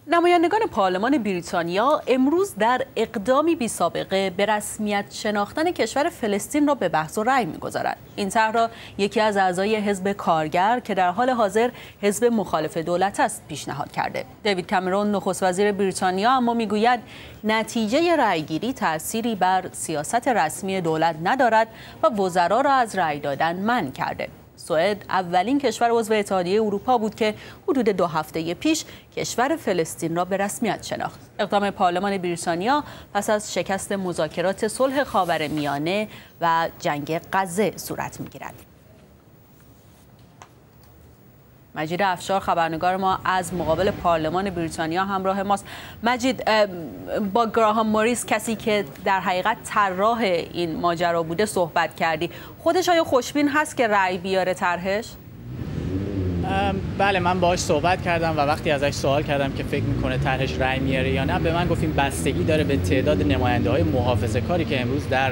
نمایندگان پارلمان بریتانیا امروز در اقدامی بی‌سابقه به رسمیت شناختن کشور فلسطین را به بحث و رأی می‌گذارند. این طرح را یکی از اعضای حزب کارگر که در حال حاضر حزب مخالف دولت است پیشنهاد کرده. دیوید کامرون نخست وزیر بریتانیا اما میگوید نتیجه رأیگیری تأثیری بر سیاست رسمی دولت ندارد و وزرا را از رأی دادن منع کرده. سوئد اولین کشور عضو اتحادیه اروپا بود که حدود 2 هفته پیش کشور فلسطین را به رسمیت شناخت. اقدام پارلمان بریتانیا پس از شکست مذاکرات صلح خاورمیانه و جنگ غزه صورت می‌گیرد. مجید افشار خبرنگار ما از مقابل پارلمان بریتانیا همراه ماست. مجید، با گراهام موریس، کسی که در حقیقت طراح این ماجرا بوده، صحبت کردی. خودش آیا خوشبین هست که رأی بیاره طرحش؟ بله، من باهاش صحبت کردم و وقتی ازش سوال کردم که فکر میکنه طرحش رأی میاره یا نه، به من گفت این بستگی داره به تعداد نماینده‌های محافظه‌کاری که امروز در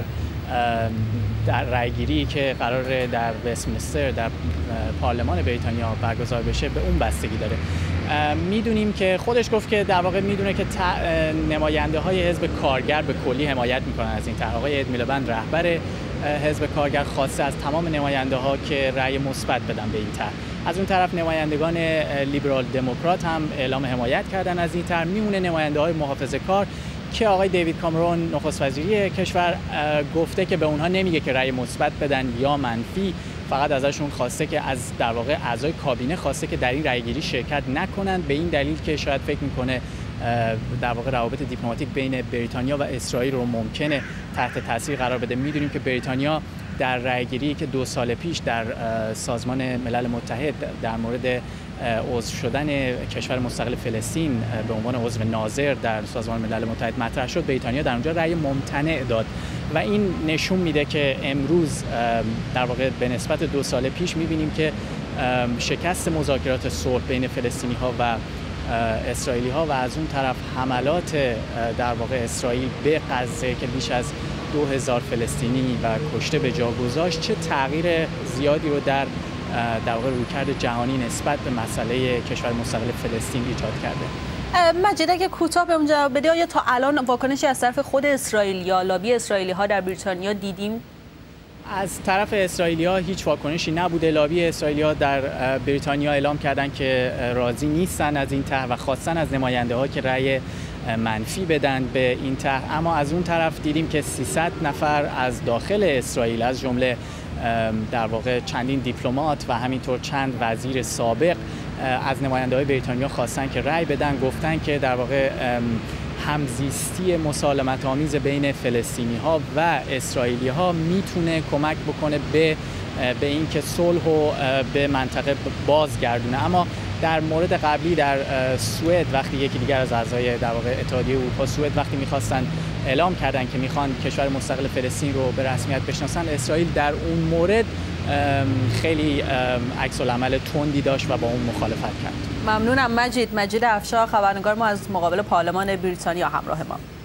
رأیگیری که قرار در وستمینستر در پارلمان بریتانیا برگزار بشه به اون بستگی داره. میدونیم که خودش گفت که در واقع میدونه که نماینده های حزب کارگر به کلی حمایت میکنن از این طرح. آقای اد میلبند رهبر حزب کارگر خواسته از تمام نماینده ها که رأی مثبت بدن به این طرح. از اون طرف نمایندگان لیبرال دموکرات هم اعلام حمایت کردن از این طرح. میمونه نماینده های محافظه‌کار که آقای دیوید کامرون نخست وزیری کشور گفته که به اونها نمیگه که رأی مثبت بدن یا منفی، فقط ازشون خواسته که از در واقع اعضای کابینه خواسته که در این رأیگیری شرکت نکنند، به این دلیل که شاید فکر میکنه در واقع روابط دیپلماتیک بین بریتانیا و اسرائیل رو ممکنه تحت تاثیر قرار بده. میدونیم که بریتانیا در رأیگیری که 2 سال پیش در سازمان ملل متحد در مورد عضو شدن کشور مستقل فلسطین به عنوان عضو ناظر در سازمان ملل متحد مطرح شد، بریتانیا در اونجا رأی ممتنع داد و این نشون میده که امروز در واقع به نسبت 2 سال پیش میبینیم که شکست مذاکرات صلح بین فلسطینی ها و اسرائیلی ها و از اون طرف حملات در واقع اسرائیل به غزه که بیش از 2000 فلسطینی و کشته به جا گذاشت چه تغییر زیادی رو در واقع رویکرد جهانی نسبت به مسئله کشور مستقل فلسطین ایجاد کرده. مجید، اگه کوتاه به اونجا بده، آیا تا الان واکنشی از طرف خود اسرائیل یا لابی اسرائیلی ها در بریتانیا دیدیم؟ از طرف اسرائیلی ها هیچ واکنشی نبوده. لابی اسرائیلی ها در بریتانیا اعلام کردن که راضی نیستن از این طرح و خواستن از نماینده ها که رأی منفی بدن به این طرح. اما از اون طرف دیدیم که 300 نفر از داخل اسرائیل از جمله در واقع چندین دیپلمات و همینطور چند وزیر سابق از نماینده‌های بریتانیا خواستن که رأی بدن. گفتن که در واقع همزیستی مسالمت‌آمیز بین فلسطینی‌ها و اسرائیلی‌ها میتونه کمک بکنه به اینکه صلح رو به منطقه بازگردونه. اما در مورد قبلی در سوئد وقتی یکی دیگر از اعضای در واقع اتحادیه اروپا سوئد وقتی می‌خواستن اعلام کردن که میخوان کشور مستقل فلسطین رو به رسمیت بشناسن، اسرائیل در اون مورد خیلی عکس العمل تندی داشت و با اون مخالفت کرد. ممنونم مجید افشار خبرنگار ما از مقابل پارلمان بریتانیا همراه ما.